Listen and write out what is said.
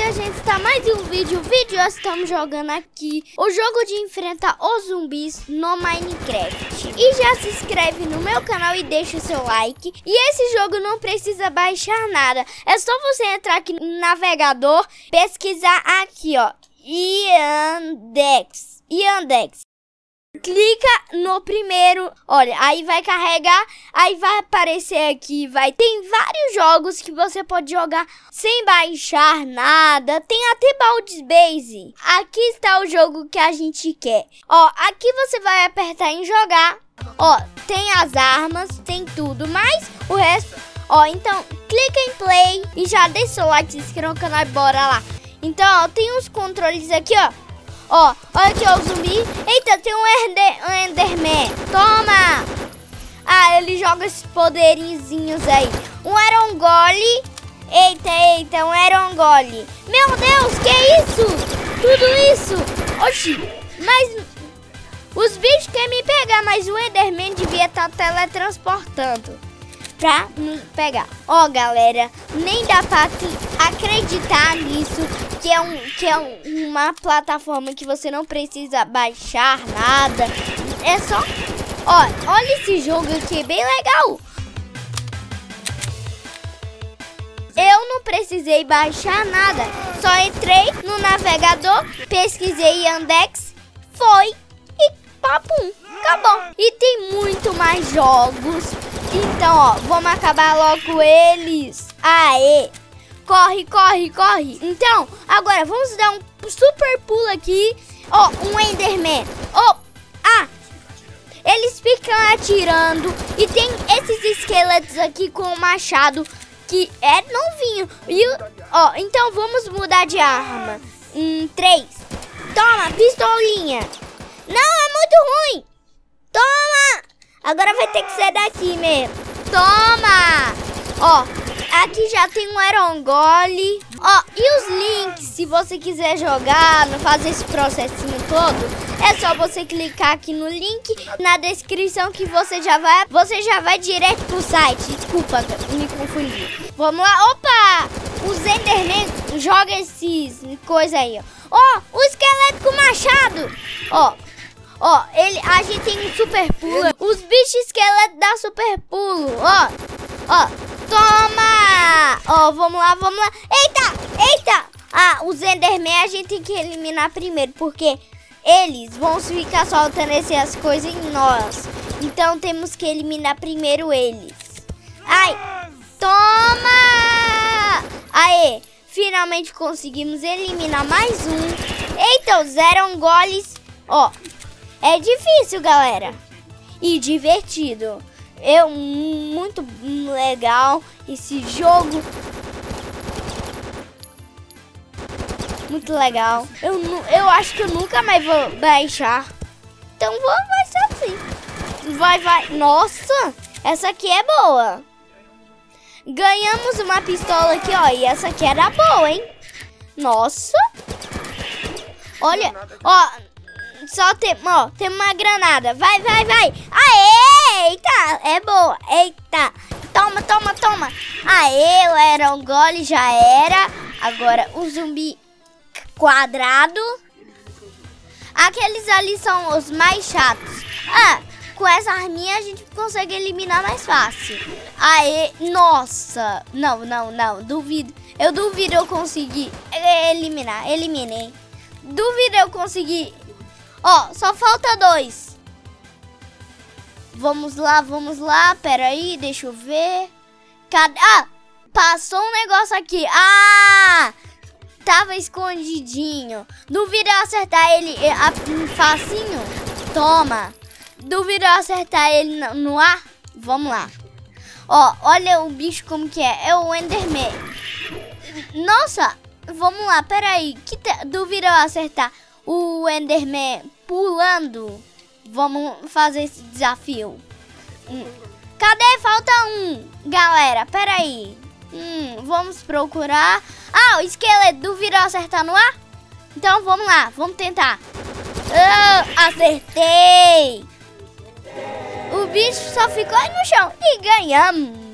minha gente, está mais um vídeo. Nós estamos jogando aqui o jogo de enfrentar os zumbis no Minecraft. E já se inscreve no meu canal e deixa o seu like. E esse jogo não precisa baixar nada. É só você entrar aqui no navegador, pesquisar aqui, ó, Yandex. Clica no primeiro, olha, aí vai carregar, aí vai aparecer aqui, tem vários jogos que você pode jogar sem baixar nada, tem até Baldi's Base. Aqui está o jogo que a gente quer. Ó, aqui você vai apertar em jogar, ó, tem as armas, tem tudo, mas o resto, ó, então clica em play e já deixa seu like, se inscreva no canal e bora lá. Então, ó, tem os controles aqui, ó. Ó, olha aqui, ó, o zumbi. Eita, tem um Enderman. Toma! Ah, ele joga esses poderinhos aí. Um Erongole. Eita, um Erongole. Meu Deus, que isso? Tudo isso? Oxi, mas os bichos querem me pegar, mas o Enderman devia estar teletransportando pra nos pegar. Ó, galera, nem dá pra acreditar nisso, que é uma plataforma que você não precisa baixar nada. É só, ó, olha esse jogo aqui, bem legal. Eu não precisei baixar nada, só entrei no navegador, pesquisei Yandex, foi e papum, acabou. E tem muito mais jogos. Então, ó, vamos acabar logo eles. Aê! Corre. Então, agora vamos dar um super pulo aqui. Ó, um Enderman. Ó, eles ficam atirando. E tem esses esqueletos aqui com o machado, que é novinho. E, ó, então vamos mudar de arma. 3. Toma, pistolinha. Não, é muito ruim. Toma! Agora vai ter que ser daqui mesmo. Toma! Ó, aqui já tem um Erongole. Ó, e os links, se você quiser jogar, não fazer esse processinho todo, é só você clicar aqui no link na descrição que você já vai direto pro site. Desculpa, me confundi. Vamos lá. Opa! Os Enderman joga esses coisa aí, ó. Ó, o esqueleto com machado. Ó, a gente tem um super pulo. Os bichos esqueletos dão super pulo. Ó, toma! Ó, vamos lá. Eita! Ah, os Enderman a gente tem que eliminar primeiro, porque eles vão ficar soltando essas coisas em nós. Então temos que eliminar primeiro eles. Ai, toma! Aê, finalmente conseguimos eliminar mais um. Eita, os Erongoles. Ó, é difícil, galera, e divertido. Muito legal esse jogo. Muito legal. Eu acho que eu nunca mais vou baixar. Então vai ser assim. Vai. Nossa, essa aqui é boa. Ganhamos uma pistola aqui, ó. E essa aqui era boa, hein? Nossa. Olha, ó. Só tem uma granada. Vai. Aê! Eita, é boa. Eita. Toma. Aê, o Erongole já era. Agora o zumbi quadrado. Aqueles ali são os mais chatos. Ah, com essa arminha a gente consegue eliminar mais fácil. Aê, nossa. Não, duvido. Eu duvido eu conseguir eliminar. Eliminei. Duvido eu conseguir. Ó, só falta 2. Vamos lá. Pera aí, deixa eu ver. Cadê? Ah, passou um negócio aqui. Ah, tava escondidinho. Duvido eu acertar ele facinho. Toma. Duvido eu acertar ele no ar. Vamos lá. Ó, olha o bicho como que é. É o Enderman. Nossa, vamos lá, pera aí. Duvido eu acertar o Enderman pulando. Vamos fazer esse desafio. Cadê? Falta um. Galera, peraí. Vamos procurar. Ah, o esqueleto. Duvido eu acertar no ar? Então vamos lá, vamos tentar. Acertei. O bicho só ficou aí no chão. E ganhamos.